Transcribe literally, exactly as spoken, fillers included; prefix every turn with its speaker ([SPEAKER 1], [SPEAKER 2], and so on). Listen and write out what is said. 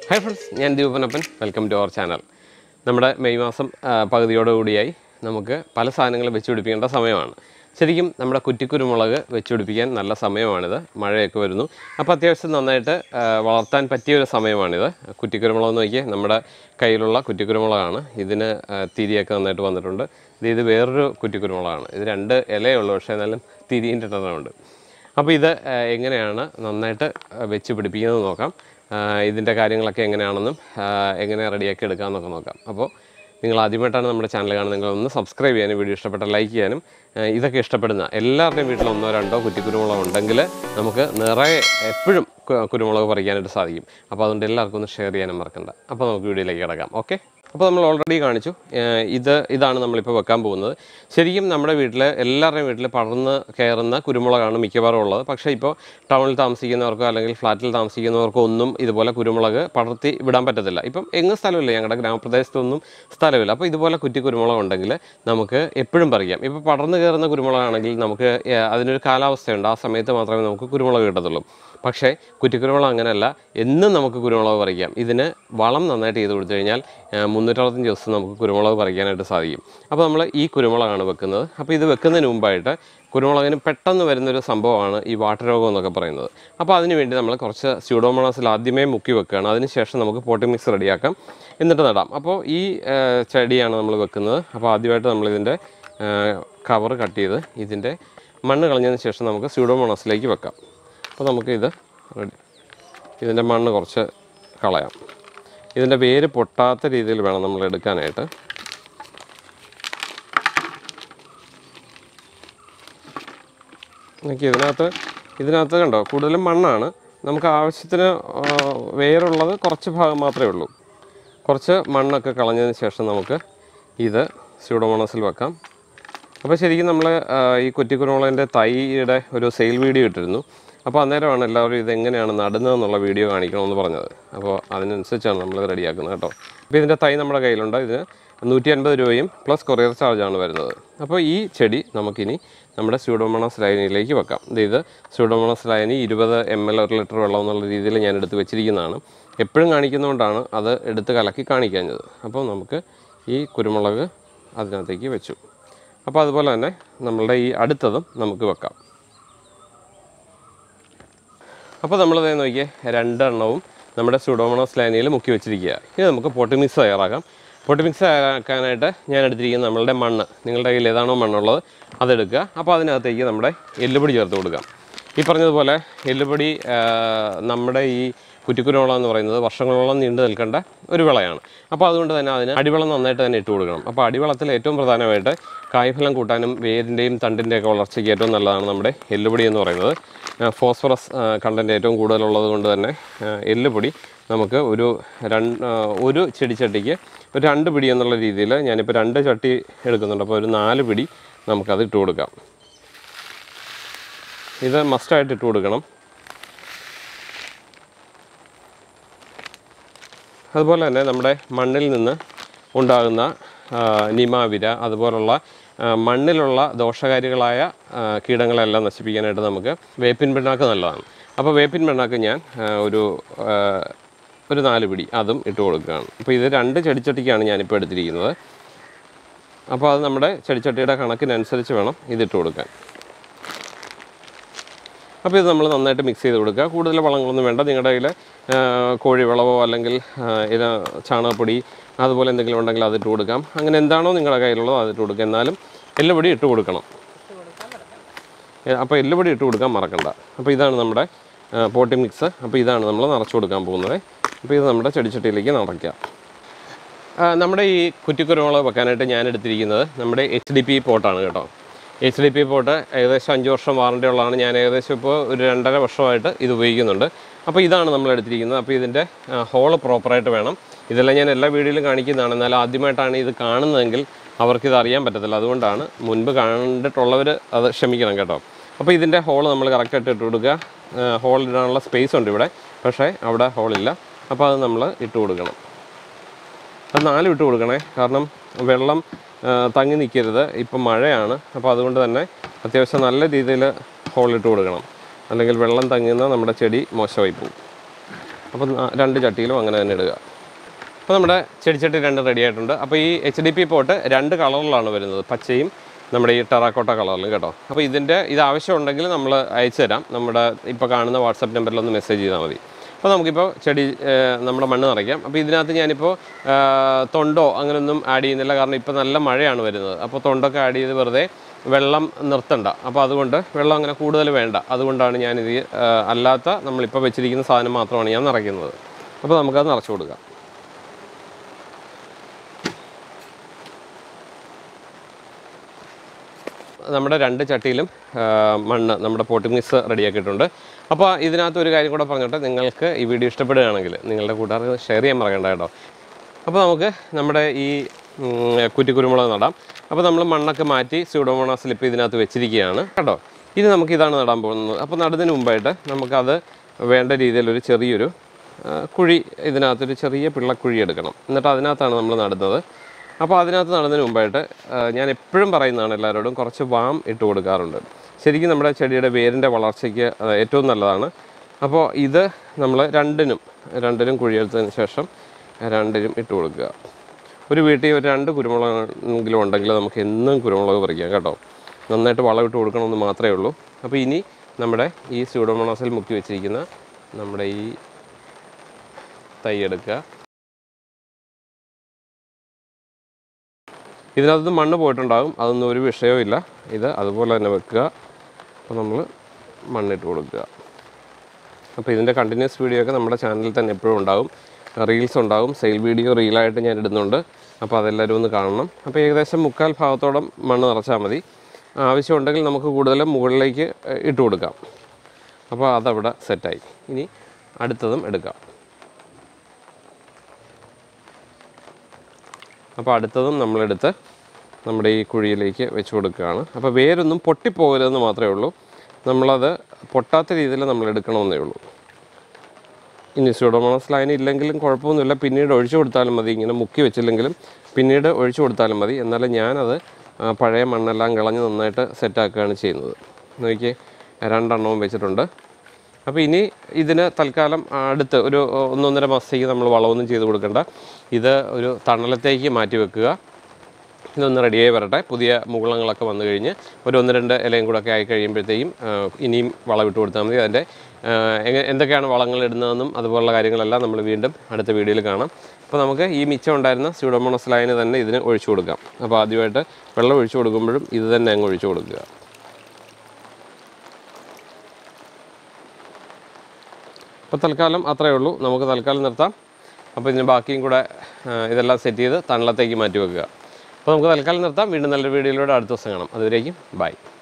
[SPEAKER 1] Hi friends, I am Deepanappan. Welcome to our channel. നമ്മുടെ May മാസം പകുതിയോടുകൂടിയായി നമുക്ക് പല സാധനങ്ങൾ വെച്ചുപിടിപ്പിക്കേണ്ട സമയമാണ്. ശരിക്കും നമ്മുടെ കുറ്റിക്കുരുമുളക് വെച്ചുപിടിപ്പിക്കാൻ നല്ല സമയമാണിത്. മഴയൊക്കെ വരുന്നു. അപ്പോൾ അത്യാവശ്യം നന്നായിട്ട് വളർത്താൻ പറ്റിയ ഒരു സമയമാണിത്. കുറ്റിക്കുരുമുളക് നോക്കിയേ നമ്മുടെ കയ്യിലുള്ള കുറ്റിക്കുരുമുളകാണ്. ഇതിന് തിരിയൊക്കെ നന്നായിട്ട് വന്നിട്ടുണ്ട്. ഇത് വേറൊരു കുറ്റിക്കുരുമുളകാണ്. ഇത് രണ്ട് ഇലയുള്ളൂ, പക്ഷേ എന്നാലും തിരിൻ്റെ എണ്ണമുണ്ട്. അപ്പോൾ ഇത് എങ്ങനെയാണ് നന്നായിട്ട് വെച്ച് പിടിപ്പിക്കുന്നത് നോക്കാം. ഇതിൻ്റെ കാര്യങ്ങളൊക്കെ എങ്ങനെയാണെന്നും എങ്ങനെ റെഡിയാക്കി എടുക്കാമെന്നൊക്കെ നോക്കാം. അപ്പോൾ നിങ്ങൾ ആദ്യമായിട്ടാണ് നമ്മുടെ ചാനൽ കാണുന്നത്, ഒന്ന് സബ്സ്ക്രൈബ് ചെയ്യാനും വീഡിയോ ഇഷ്ടപ്പെട്ട ലൈക്ക് ചെയ്യാനും. ഇതൊക്കെ ഇഷ്ടപ്പെടുന്ന എല്ലാവരുടെയും വീട്ടിൽ ഒന്നോ രണ്ടോ കുറ്റിക്കുരുമുളക് ഉണ്ടെങ്കിൽ നമുക്ക് നിറയെ എപ്പോഴും കുരുമുളക് പറിക്കാനായിട്ട് സാധിക്കും. അപ്പോൾ അതുകൊണ്ട് എല്ലാവർക്കും ഒന്ന് ഷെയർ ചെയ്യാനും മറക്കണ്ട. അപ്പോൾ നമുക്ക് വീഡിയോയിലേക്ക് കിടക്കാം. ഓക്കെ, അപ്പോൾ നമ്മൾ ഓൾറെഡി കാണിച്ചു. ഇത് ഇതാണ് നമ്മളിപ്പോൾ വെക്കാൻ പോകുന്നത്. ശരിക്കും നമ്മുടെ വീട്ടിൽ എല്ലാവരുടെയും വീട്ടിൽ പടർന്ന് കയറുന്ന കുരുമുളകാണ് മിക്കവാറും ഉള്ളത്. പക്ഷേ ഇപ്പോൾ ടൗണിൽ താമസിക്കുന്നവർക്കോ അല്ലെങ്കിൽ ഫ്ലാറ്റിൽ താമസിക്കുന്നവർക്കോ ഒന്നും ഇതുപോലെ കുരുമുളക് പടർത്തി വിടാൻ പറ്റത്തില്ല. ഇപ്പം എങ്ങും സ്ഥലമില്ല, ഞങ്ങളുടെ ഗ്രാമപ്രദേശത്തൊന്നും സ്ഥലമില്ല. അപ്പോൾ ഇതുപോലെ കുറ്റി കുരുമുളക് ഉണ്ടെങ്കിൽ നമുക്ക് എപ്പോഴും പറിക്കാം. ഇപ്പോൾ പടർന്ന് കയറുന്ന കുരുമുളകാണെങ്കിൽ നമുക്ക് അതിനൊരു കാലാവസ്ഥയുണ്ട്, ആ സമയത്ത് മാത്രമേ നമുക്ക് കുരുമുളക് കിട്ടത്തുള്ളൂ. പക്ഷേ കുറ്റിക്കുരുമുളക് അങ്ങനെയല്ല, എന്നും നമുക്ക് കുരുമുളക് പറിക്കാം. ഇതിന് വളം നന്നായിട്ട് ചെയ്ത് കൊടുത്തു കഴിഞ്ഞാൽ മുന്നൂറ്ററുപത്തഞ്ച് ദിവസം നമുക്ക് കുരുമുളക് പറിക്കാനായിട്ട് സാധിക്കും. അപ്പോൾ നമ്മൾ ഈ കുരുമുളകാണ് വെക്കുന്നത്. അപ്പോൾ ഇത് വെക്കുന്നതിന് മുമ്പായിട്ട് കുരുമുളകിന് പെട്ടെന്ന് വരുന്നൊരു സംഭവമാണ് ഈ വാട്ടരോഗം എന്നൊക്കെ പറയുന്നത്. അപ്പോൾ അതിന് വേണ്ടി നമ്മൾ കുറച്ച് സ്യൂഡോമോണാസിൽ ആദ്യമേ മുക്കി വെക്കുകയാണ്. അതിനുശേഷം നമുക്ക് പോട്ടി മിക്സ് റെഡിയാക്കാം, എന്നിട്ട് നടാം. അപ്പോൾ ഈ ചെടിയാണ് നമ്മൾ വെക്കുന്നത്. അപ്പോൾ ആദ്യമായിട്ട് നമ്മളിതിൻ്റെ കവർ കട്ട് ചെയ്ത് ഇതിൻ്റെ മണ്ണ് കളഞ്ഞതിന് ശേഷം നമുക്ക് സ്യൂഡോമോണാസിലേക്ക് വെക്കാം. അപ്പോൾ നമുക്കിത് റെഡി, ഇതിൻ്റെ മണ്ണ് കുറച്ച് കളയാം. ഇതിൻ്റെ വേര് പൊട്ടാത്ത രീതിയിൽ വേണം നമ്മൾ എടുക്കാനായിട്ട്. എനിക്ക് ഇതിനകത്ത് ഇതിനകത്ത് കണ്ടോ കൂടുതലും മണ്ണാണ്. നമുക്ക് ആവശ്യത്തിന് വേരുള്ളത് കുറച്ച് ഭാഗം മാത്രമേ ഉള്ളൂ. കുറച്ച് മണ്ണൊക്കെ കളഞ്ഞതിന് ശേഷം നമുക്ക് ഇത് സ്യൂഡോമോണാസിൽ വെക്കാം. അപ്പോൾ ശരിക്കും നമ്മൾ ഈ കുറ്റിക്കുരുമുളകിൻ്റെ തൈയുടെ ഒരു സെയിൽ വീഡിയോ ഇട്ടിരുന്നു. അപ്പോൾ അന്നേരമാണ് എല്ലാവരും ഇതെങ്ങനെയാണ് നടുന്നതെന്നുള്ള വീഡിയോ കാണിക്കണമെന്ന് പറഞ്ഞത്. അപ്പോൾ അതിനനുസരിച്ചാണ് നമ്മൾ റെഡിയാക്കുന്നത് കേട്ടോ. അപ്പോൾ ഇതിൻ്റെ തൈ നമ്മുടെ കയ്യിലുണ്ട്. ഇതിന് നൂറ്റി അൻപത് രൂപയും പ്ലസ് കൊറിയർ ചാർജാണ് വരുന്നത്. അപ്പോൾ ഈ ചെടി നമുക്കിനി നമ്മുടെ സ്യൂഡോമോണാസ് ലൈനിലേക്ക് വെക്കാം. ഇത് സ്യൂഡോമോണാസ് ലൈനി ഇരുപത് എം എൽ ഒരു ലിറ്റർ വെള്ളം എന്നുള്ള രീതിയിൽ ഞാൻ എടുത്ത് വെച്ചിരിക്കുന്നതാണ്. എപ്പോഴും കാണിക്കുന്നതുകൊണ്ടാണ് അത് എടുത്ത് കലക്കി കാണിക്കാഞ്ഞത്. അപ്പോൾ നമുക്ക് ഈ കുരുമുളക് അതിനകത്തേക്ക് വെച്ചു. അപ്പോൾ അതുപോലെ തന്നെ നമ്മളുടെ ഈ അടുത്തതും നമുക്ക് വെക്കാം. അപ്പോൾ നമ്മളിത് നോക്കിയേ, രണ്ടെണ്ണവും നമ്മുടെ സ്യൂഡോമോണാസ് ലൈനിയിൽ മുക്കി വെച്ചിരിക്കുക. ഇനി നമുക്ക് പോട്ടി മിക്സ് തയ്യാറാക്കാം. പോട്ടി മിക്സ് തയ്യാറാക്കാനായിട്ട് ഞാൻ എടുത്തിരിക്കുന്നത് നമ്മളുടെ മണ്ണ്, നിങ്ങളുടെ കയ്യിൽ ഏതാണോ മണ്ണുള്ളത് അതെടുക്കുക. അപ്പോൾ അതിനകത്തേക്ക് നമ്മുടെ എല്ലുപൊടി ചേർത്ത് കൊടുക്കാം. ഈ പറഞ്ഞതുപോലെ എല്ലുപൊടി നമ്മുടെ ഈ കുറ്റിക്കുരുമുളക് എന്ന് പറയുന്നത് വർഷങ്ങളോളം നീണ്ടു നിൽക്കേണ്ട ഒരു വിളയാണ്. അപ്പോൾ അതുകൊണ്ട് തന്നെ അതിന് അടിവളം നന്നായിട്ട് തന്നെ ഇട്ട് കൊടുക്കണം. അപ്പോൾ അടിവളത്തിൽ ഏറ്റവും പ്രധാനമായിട്ട് കായ്ഫലം കൂട്ടാനും വേരിൻ്റെയും തണ്ടിൻ്റെയൊക്കെ വളർച്ചയ്ക്ക് ഏറ്റവും നല്ലതാണ് നമ്മുടെ എല്ലുപൊടി എന്ന് പറയുന്നത്. ഫോസ്ഫറസ് കണ്ടൻറ്റ് ഏറ്റവും കൂടുതലുള്ളത് കൊണ്ട് തന്നെ എല്ലുപൊടി നമുക്ക് ഒരു രണ്ട് ഒരു ചെടിച്ചട്ടിക്ക് ഒരു രണ്ട് പിടി എന്നുള്ള രീതിയിൽ ഞാനിപ്പോൾ രണ്ട് ചട്ടി എടുക്കുന്നുണ്ട്. അപ്പോൾ ഒരു നാല് പിടി നമുക്കത് ഇട്ട് കൊടുക്കാം. ഇത് മസ്റ്റായിട്ട് ഇട്ട് കൊടുക്കണം. അതുപോലെ തന്നെ നമ്മുടെ മണ്ണിൽ നിന്ന് ഉണ്ടാകുന്ന നിമാവിര അതുപോലുള്ള മണ്ണിലുള്ള ദോഷകാരികളായ കീടങ്ങളെല്ലാം നശിപ്പിക്കാനായിട്ട് നമുക്ക് വേപ്പിൻ പിണ്ണാക്ക് നല്ലതാണ്. അപ്പോൾ വേപ്പിൻ പിണ്ണാക്ക് ഞാൻ ഒരു ഒരു നാല് പിടി അതും ഇട്ട് കൊടുക്കുകയാണ്. അപ്പോൾ ഇത് രണ്ട് ചെടിച്ചട്ടിക്കാണ് ഞാനിപ്പോൾ എടുത്തിരിക്കുന്നത്. അപ്പോൾ അത് നമ്മുടെ ചെടിച്ചട്ടിയുടെ കണക്കിനനുസരിച്ച് വേണം ഇതിട്ട് കൊടുക്കാൻ. അപ്പോൾ ഇത് നമ്മൾ നന്നായിട്ട് മിക്സ് ചെയ്ത് കൊടുക്കുക. കൂടുതൽ വളങ്ങളൊന്നും വേണ്ട. നിങ്ങളുടെ കയ്യിൽ കോഴിവളവോ അല്ലെങ്കിൽ ഇത് ചാണകപ്പൊടി അതുപോലെ എന്തെങ്കിലും ഉണ്ടെങ്കിൽ അതിട്ട് കൊടുക്കാം. അങ്ങനെ എന്താണോ നിങ്ങളുടെ കയ്യിലുള്ളത് അതിട്ട് കൊടുക്കുക. എന്നാലും എല്ലുപൊടി ഇട്ട് കൊടുക്കണം. അപ്പോൾ എല്ലുപൊടി ഇട്ട് കൊടുക്കാൻ മറക്കണ്ട. അപ്പോൾ ഇതാണ് നമ്മുടെ പോട്ടി മിക്സ്. അപ്പോൾ ഇതാണ് നമ്മൾ നിറച്ച് കൊടുക്കാൻ പോകുന്നത്. അപ്പോൾ ഇത് നമ്മുടെ ചെടിച്ചട്ടിയിലേക്ക് നിറയ്ക്കാം. നമ്മുടെ ഈ കുറ്റിക്കുരുമുളക് വെക്കാനായിട്ട് ഞാൻ എടുത്തിരിക്കുന്നത് നമ്മുടെ എച്ച് ഡി പി പോട്ടാണ് കേട്ടോ. എച്ച് ഡി പി പോട്ട് ഏകദേശം അഞ്ച് വർഷം വാറണ്ടി ഉള്ളതാണ്. ഞാൻ ഏകദേശം ഇപ്പോൾ ഒരു രണ്ടര വർഷമായിട്ട് ഇത് ഉപയോഗിക്കുന്നുണ്ട്. അപ്പോൾ ഇതാണ് നമ്മൾ എടുത്തിരിക്കുന്നത്. അപ്പോൾ ഇതിൻ്റെ ഹോള് പ്രോപ്പറായിട്ട് വേണം. ഇതെല്ലാം ഞാൻ എല്ലാ വീഡിയോയിലും കാണിക്കുന്നതാണ്. എന്നാൽ ആദ്യമായിട്ടാണ് ഇത് കാണുന്നതെങ്കിൽ അവർക്കിത് അറിയാൻ പറ്റത്തില്ല. അതുകൊണ്ടാണ് മുൻപ് കണ്ടിട്ടുള്ളവർ അത് ക്ഷമിക്കണം കേട്ടോ. അപ്പോൾ ഇതിൻ്റെ ഹോള് നമ്മൾ കറക്റ്റായിട്ട് ഇട്ട് കൊടുക്കുക. ഹോൾ ഇടാനുള്ള സ്പേസ് ഉണ്ട് ഇവിടെ, പക്ഷേ അവിടെ ഹോളില്ല. അപ്പോൾ അത് നമ്മൾ ഇട്ട് കൊടുക്കണം. അത് നാലും ഇട്ട് കൊടുക്കണേ, കാരണം വെള്ളം തങ്ങി നിൽക്കരുത്. ഇപ്പം മഴയാണ്. അപ്പോൾ അതുകൊണ്ട് തന്നെ അത്യാവശ്യം നല്ല രീതിയിൽ ഹോളിട്ട് കൊടുക്കണം. അല്ലെങ്കിൽ വെള്ളം തങ്ങുന്ന നമ്മുടെ ചെടി മോശമായി പോകും. അപ്പോൾ രണ്ട് ചട്ടിയിലും അങ്ങനെ തന്നെ ഇടുക. അപ്പോൾ നമ്മുടെ ചെടിച്ചട്ടി രണ്ട് റെഡി ആയിട്ടുണ്ട്. അപ്പോൾ ഈ എച്ച് ഡി പി പോട്ട് രണ്ട് കളറിലാണ് വരുന്നത്, പച്ചയും നമ്മുടെ ഈ ടെറാക്കോട്ട കളറിലും കേട്ടോ. അപ്പോൾ ഇതിൻ്റെ ഇത് ആവശ്യമുണ്ടെങ്കിൽ നമ്മൾ അയച്ചു തരാം. നമ്മുടെ ഇപ്പോൾ കാണുന്ന വാട്സപ്പ് നമ്പറിലൊന്ന് മെസ്സേജ് ചെയ്താൽ മതി. അപ്പോൾ നമുക്കിപ്പോൾ ചെടി നമ്മുടെ മണ്ണ് നിറയ്ക്കാം. അപ്പോൾ ഇതിനകത്ത് ഞാനിപ്പോൾ തൊണ്ടോ അങ്ങനെയൊന്നും ആഡ് ചെയ്യുന്നില്ല, കാരണം ഇപ്പോൾ നല്ല മഴയാണ് വരുന്നത്. അപ്പോൾ തൊണ്ടൊക്കെ ആഡ് ചെയ്ത് വെറുതെ വെള്ളം നിർത്തണ്ട. അപ്പോൾ അതുകൊണ്ട് വെള്ളം അങ്ങനെ കൂടുതൽ വേണ്ട. അതുകൊണ്ടാണ് ഞാനിത് അല്ലാത്ത നമ്മളിപ്പോൾ വെച്ചിരിക്കുന്ന സാധനം മാത്രമാണ് ഞാൻ നിറയ്ക്കുന്നത്. അപ്പോൾ നമുക്കത് നിറച്ച് കൊടുക്കാം. നമ്മുടെ രണ്ട് ചട്ടിയിലും മണ്ണ് നമ്മുടെ പോട്ടിംഗ് മിക്സ് റെഡിയാക്കിയിട്ടുണ്ട്. അപ്പോൾ ഇതിനകത്ത് ഒരു കാര്യം കൂടെ പറഞ്ഞിട്ട്, നിങ്ങൾക്ക് ഈ വീഡിയോ ഇഷ്ടപ്പെടുകയാണെങ്കിൽ നിങ്ങളുടെ കൂട്ടുകാർക്ക് ഷെയർ ചെയ്യാൻ മറക്കണ്ട കേട്ടോ. അപ്പോൾ നമുക്ക് നമ്മുടെ ഈ കുറ്റിക്കുരുമുളക് നടാം. അപ്പോൾ നമ്മൾ മണ്ണൊക്കെ മാറ്റി സ്യൂഡോമോണാസ് സ്ലിപ്പ് ഇതിനകത്ത് വെച്ചിരിക്കുകയാണ് കേട്ടോ. ഇത് നമുക്ക് ഇതാണ് നടാൻ പോകുന്നത്. അപ്പോൾ നടുന്നതിന് മുമ്പായിട്ട് നമുക്കത് വേണ്ട രീതിയിലൊരു ചെറിയൊരു കുഴി, ഇതിനകത്തൊരു ചെറിയ പിള്ളക്കുഴി എടുക്കണം. എന്നിട്ട് അതിനകത്താണ് നമ്മൾ നടുന്നത്. അപ്പോൾ അതിനകത്ത് നടുന്നതിന് മുമ്പായിട്ട് ഞാൻ എപ്പോഴും പറയുന്നതാണ് എല്ലാവരോടും, കുറച്ച് വാം ഇട്ട് കൊടുക്കാറുണ്ട്. ശരിക്കും നമ്മുടെ ചെടിയുടെ വേരിൻ്റെ വളർച്ചയ്ക്ക് ഏറ്റവും നല്ലതാണ്. അപ്പോൾ ഇത് നമ്മൾ രണ്ടിനും രണ്ടിനും കുഴിയെടുത്തതിന് ശേഷം രണ്ടിനും ഇട്ട് കൊടുക്കുക. ഒരു വീട്ടിൽ ഒരു രണ്ട് കുരുമുളകെങ്കിലും ഉണ്ടെങ്കിൽ നമുക്ക് എന്നും കുരുമുളക് പറിക്കാം കേട്ടോ. നന്നായിട്ട് വളം ഇട്ട് കൊടുക്കണമെന്ന് മാത്രമേ ഉള്ളൂ. അപ്പോൾ ഇനി നമ്മുടെ ഈ സ്യൂഡോമോണാസിൽ മുക്കി വെച്ചിരിക്കുന്ന നമ്മുടെ ഈ തൈ എടുക്കുക. ഇതിനകത്ത് മണ്ണ് പോയിട്ടുണ്ടാകും, അതൊന്നും ഒരു വിഷയവും ഇല്ല. ഇത് അതുപോലെ തന്നെ വെക്കുക. അപ്പോൾ നമ്മൾ മണ്ണിട്ട് കൊടുക്കുക. അപ്പോൾ ഇതിൻ്റെ കണ്ടിന്യൂസ് വീഡിയോ ഒക്കെ നമ്മുടെ ചാനലിൽ തന്നെ എപ്പോഴും ഉണ്ടാകും. റീൽസ് ഉണ്ടാകും, സെയിൽ വീഡിയോ റീലായിട്ട് ഞാൻ ഇടുന്നുണ്ട്. അപ്പോൾ അതെല്ലാവരും ഒന്ന് കാണണം. അപ്പോൾ ഏകദേശം മുക്കാൽ ഭാഗത്തോളം മണ്ണ് നിറച്ചാൽ മതി. ആവശ്യമുണ്ടെങ്കിൽ നമുക്ക് കൂടുതലും മുകളിലേക്ക് ഇട്ട് കൊടുക്കാം. അപ്പോൾ അതവിടെ സെറ്റായി. ഇനി അടുത്തതും എടുക്കാം. അപ്പോൾ അടുത്തതും നമ്മളെടുത്ത് നമ്മുടെ ഈ കുഴിയിലേക്ക് വെച്ച് കൊടുക്കുകയാണ്. അപ്പോൾ വേരൊന്നും പൊട്ടിപ്പോകരുതെന്ന് മാത്രമേ ഉള്ളൂ. നമ്മളത് പൊട്ടാത്ത രീതിയിൽ നമ്മൾ എടുക്കണമെന്നേ ഉള്ളൂ. ഇനി സ്യൂഡോമോണാസ് ലൈൻ ഇല്ലെങ്കിലും കുഴപ്പമൊന്നുമില്ല, പിന്നീട് ഒഴിച്ചു കൊടുത്താലും മതി. ഇങ്ങനെ മുക്കി വെച്ചില്ലെങ്കിലും പിന്നീട് ഒഴിച്ചു കൊടുത്താലും മതി. എന്നാലും ഞാനത് പഴയ മണ്ണെല്ലാം കളഞ്ഞ് നന്നായിട്ട് സെറ്റാക്കുകയാണ് ചെയ്യുന്നത്. നോക്കിയേ, രണ്ടെണ്ണവും വെച്ചിട്ടുണ്ട്. അപ്പോൾ ഇനി ഇതിന് തൽക്കാലം അടുത്ത് ഒരു ഒന്നൊന്നര മാസത്തേക്ക് നമ്മൾ വളമൊന്നും ചെയ്ത് കൊടുക്കേണ്ട. ഇത് ഒരു തണലത്തേക്ക് മാറ്റി വെക്കുക. ഇതൊന്ന് റെഡിയായി വരട്ടെ. പുതിയ മുകുളങ്ങളൊക്കെ വന്നു കഴിഞ്ഞ് ഒരു ഒന്ന് രണ്ട് ഇലയും കൂടെ ഒക്കെ ആയി കഴിയുമ്പോഴത്തേക്കും ഇനിയും വളം ഇട്ട് കൊടുത്താൽ മതി. അതിൻ്റെ എന്തൊക്കെയാണ് വളങ്ങൾ ഇടുന്നതെന്നും അതുപോലുള്ള കാര്യങ്ങളെല്ലാം നമ്മൾ വീണ്ടും അടുത്ത വീഡിയോയിൽ കാണാം. അപ്പോൾ നമുക്ക് ഈ മിച്ചം ഉണ്ടായിരുന്ന സ്യൂഡോമോണാസ് ലൈന് തന്നെ ഇതിന് ഒഴിച്ചു കൊടുക്കാം. അപ്പോൾ ആദ്യമായിട്ട് വെള്ളം ഒഴിച്ചു കൊടുക്കുമ്പോഴും ഇത് തന്നെ അങ്ങ് ഒഴിച്ചു കൊടുക്കുക. അപ്പോൾ തൽക്കാലം അത്രയേ ഉള്ളൂ, നമുക്ക് തൽക്കാലം നിർത്താം. അപ്പോൾ ഇതിന് ബാക്കിയും കൂടെ ഇതെല്ലാം സെറ്റ് ചെയ്ത് തണലത്തേക്ക് മാറ്റി വെക്കുക. അപ്പോൾ നമുക്ക് തൽക്കാലം നിർത്താം. വീണ്ടും നല്ലൊരു വീഡിയോയിലൂടെ അടുത്ത ദിവസം കാണാം. അതുവരേക്കും ബൈ.